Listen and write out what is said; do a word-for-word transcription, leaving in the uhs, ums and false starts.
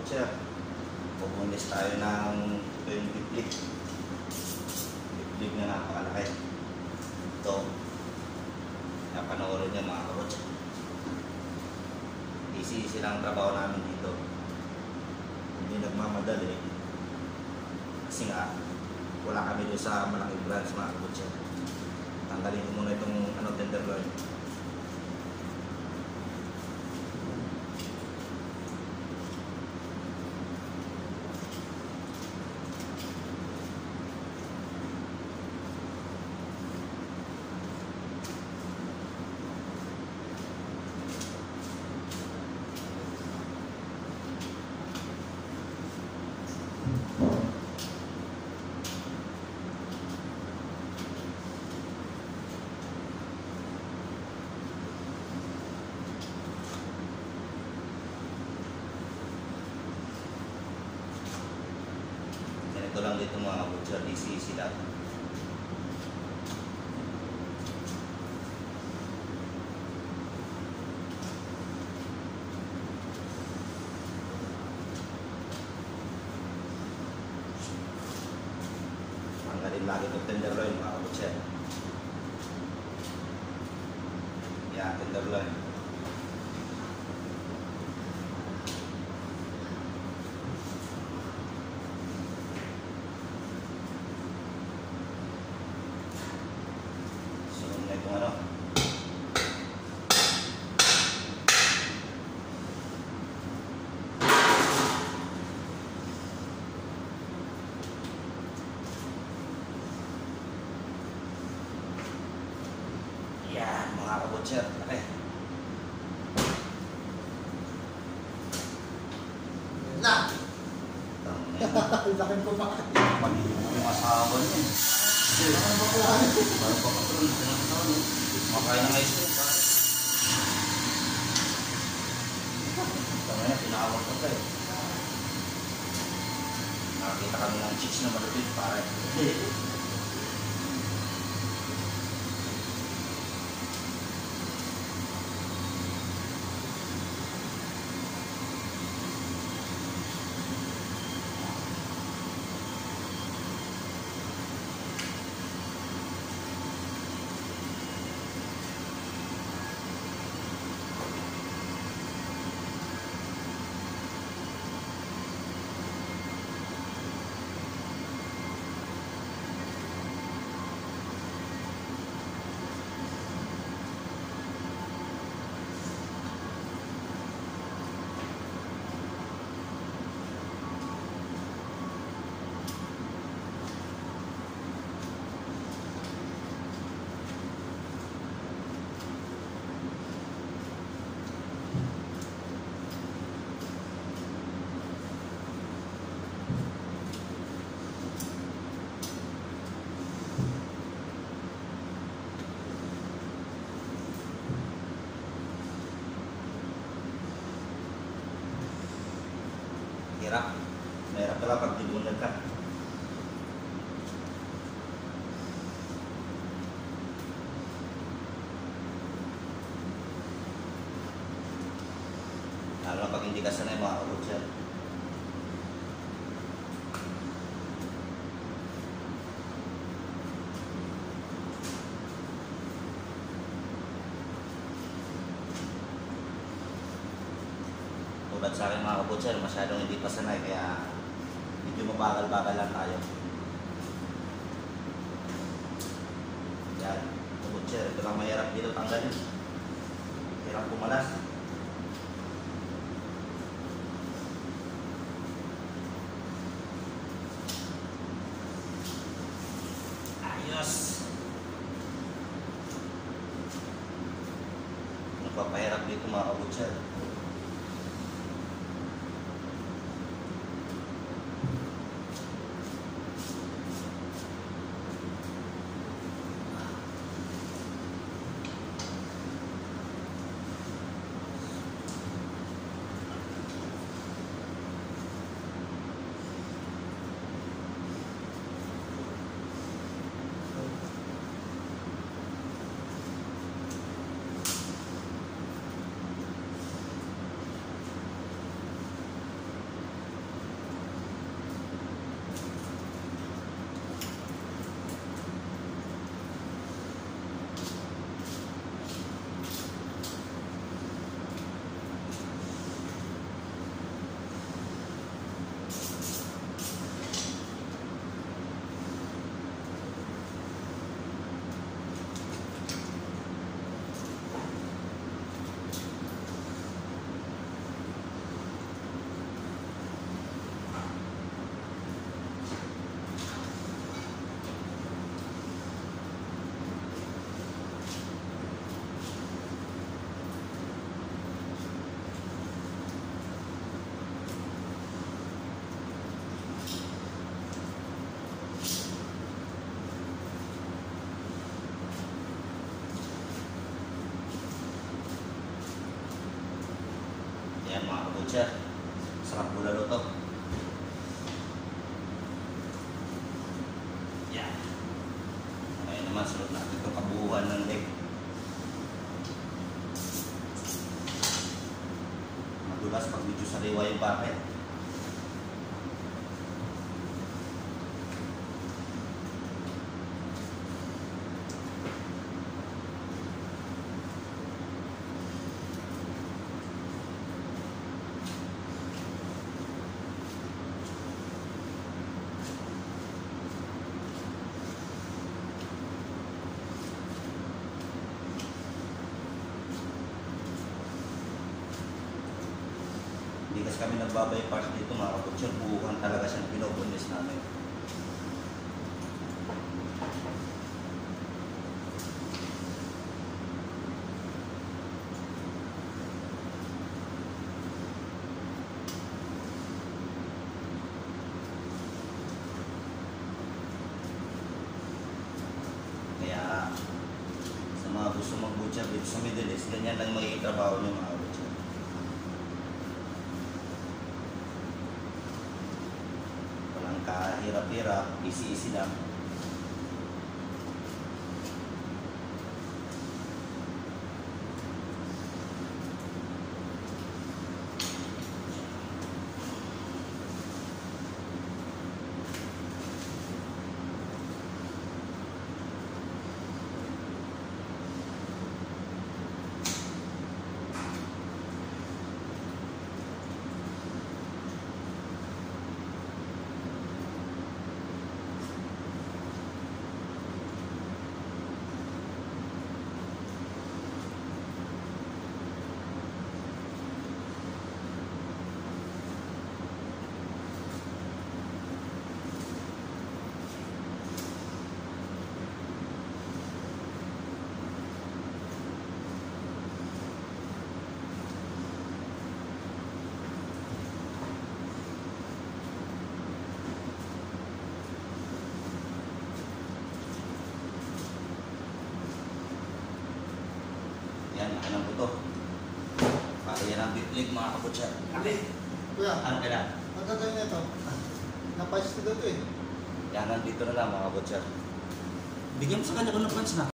butcher. Pupunis tayo ng twenty flip. Flip na napakalaki. Ito. Napanoorin niyo mga kabutcher. Easy-easy lang ang trabaho namin dito. Hindi nagmamadali. Kasi nga, wala kami doon sa malaking branch mga kabutcher. Tanggalin ko muna itong ano, tenderloin. Ito lang dito mga butcher, easy-easy lang. Tanggalin lagi itong tenderloin mga butcher. Yan, tenderloin. Itong ano yan mga kabutcher, okay na laking kumakas pag-ibig yung asawa niya parang papatulog makain ng ice cream pare tama na, tinawag ko tayo nakakita kami ng chicks na malupit pare hirap. Mahirap pala pag dibunag ka. Lalo na pag hindi ka sanay mga kabutcher. Tulad sa akin mga kabutcher, masyadong hindi pa sanay kaya medyo mabagal-bagal lang tayo. Yan, kabutcher, ito lang mahirap dito tanggalin. Hirap pumalas. Ayos! Nagpapahirap dito mga kabutcher. kabutsa. Sarap bulalo to. Yan. Ngayon naman, sunod natin itong kabuuan ng leg. Madulas pag medyo sariwa yung bakit. Hindi kasi kami nagbabay part dito mga kabutsa. Buuhan talaga siya na pinobunlis namin. Kaya sa mga gusto magbutsa dito sa Middle East, ganyan lang magiging trabaho niyo mga kabutsa. Kahirap-hirap, easy-easy lang. Yan, alam ko to. Para yan ang bitlig mga kabutsa. Abi. Kuya, Ano kailangan? ang gagawin na ito? Napayos na ito eh. Yan, nandito na lang mga kabutsa. Bigyan mo sa kanya kung ng pants na.